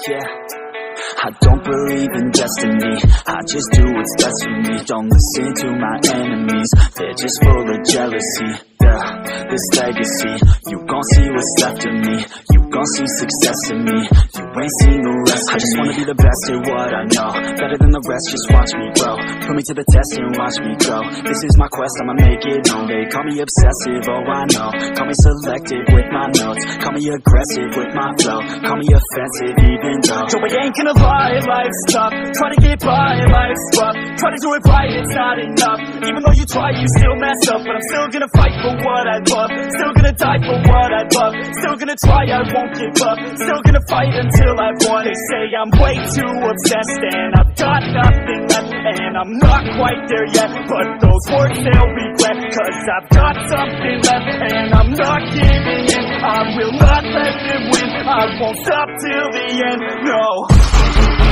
yeah. I don't believe in destiny, I just do what's best for me. Don't listen to my enemies, they're just full of jealousy. Yeah, this legacy, you gon' see what's left of me. You gon' see success in me, you ain't seen the rest of me. I just wanna be the best at what I know, better than the rest, just watch me grow. Put me to the test and watch me go. This is my quest, I'ma make it known. They call me obsessive, oh I know. Call me selective with my notes, call me aggressive with my flow, call me offensive even though Joe, I ain't gonna lie, life's tough. Try to get by, life's rough. Try to do it right, it's not enough. Even though you try, you still mess up. But I'm still gonna fight for what I love, still gonna die for what I love, still gonna try, I won't give up, still gonna fight until I've won. They say I'm way too obsessed and I've got nothing left, and I'm not quite there yet, but those words they'll regret, cause I've got something left and I'm not giving in. I will not let them win, I won't stop till the end, no.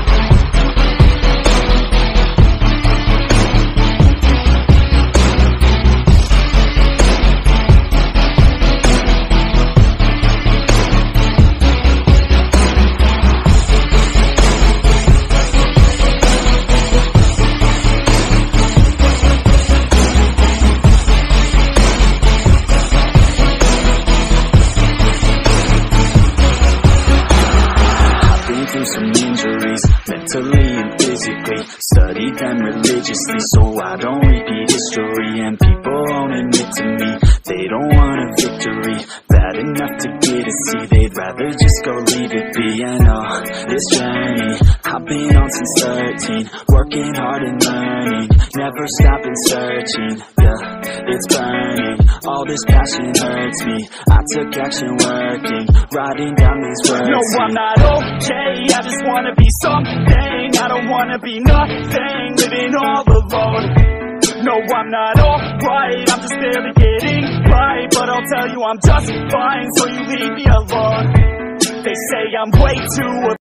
Some injuries, mentally and physically. Study them religiously so I don't repeat history. And people won't admit to me they don't want a victory bad enough to get a C. They'd rather just go leave it be. I know this journey I've been on since 13, working hard and learning, never stopping searching. Yeah, it's burning, all this passion hurts me. I took action working, writing down these words. No, I'm not okay, I just wanna be something. I don't wanna be nothing, living all alone. No, I'm not alright, I'm just barely getting by. But I'll tell you I'm just fine, so you leave me alone. They say I'm way too